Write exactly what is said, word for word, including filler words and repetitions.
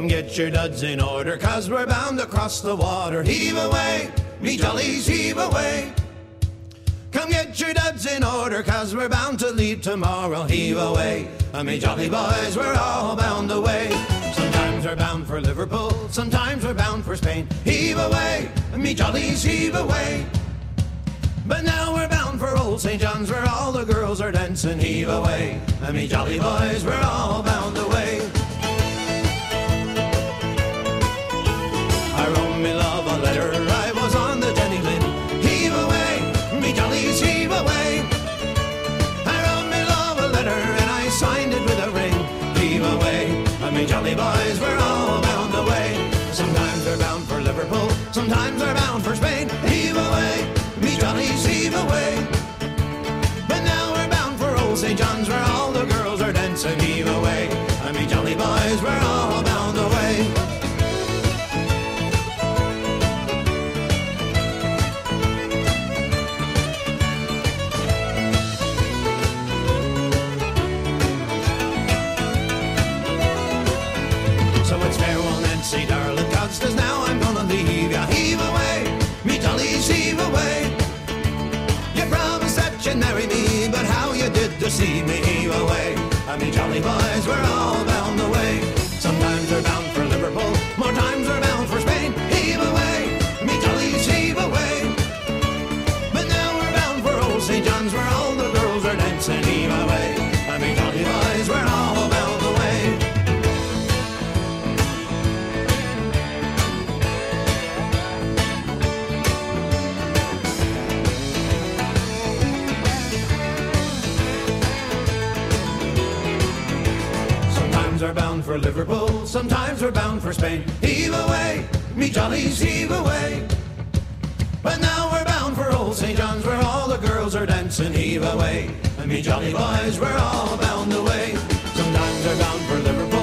Come get your duds in order, 'cause we're bound across the water. Heave away, me jollies, heave away. Come get your duds in order, 'cause we're bound to leave tomorrow. Heave away, me jolly boys, we're all bound away. Sometimes we're bound for Liverpool, sometimes we're bound for Spain. Heave away, me jollies, heave away. But now we're bound for old Saint John's, where all the girls are dancing. Heave away, me jolly boys, we're all bound away. I wrote me love a letter, I was on the Jenny Lynn. Heave away, me jollies, heave away. I wrote me love a letter and I signed it with a ring. Heave away, me jolly boys, we're all bound away. Sometimes we're bound for Liverpool, sometimes we're bound for Spain. Heave away, me jollies, heave away. But now we're bound for old Saint John's, where all the girls are dancing. Heave away, me jolly boys, we're all bound away. So it's farewell, Nancy, darling, 'cause now I'm gonna leave ya. Heave away, me jollies, heave away. You promised that you'd marry me, but how you did deceive me. Heave away, me jolly boys, we're all bound away. Sometimes we're bound for Liverpool, more times we're bound for Spain. Heave away, me jollies, heave away. But now we're bound for old Saint John's, where all the girls are dancing. Heave away, me jolly boys, we're all bound away. Sometimes we're bound for Liverpool, sometimes we're bound for Spain. Heave away, me jollies, heave away. But now we're bound for old Saint John's, where all the girls are dancing. Heave away, me jolly boys, we're all bound away. Sometimes we're bound for Liverpool,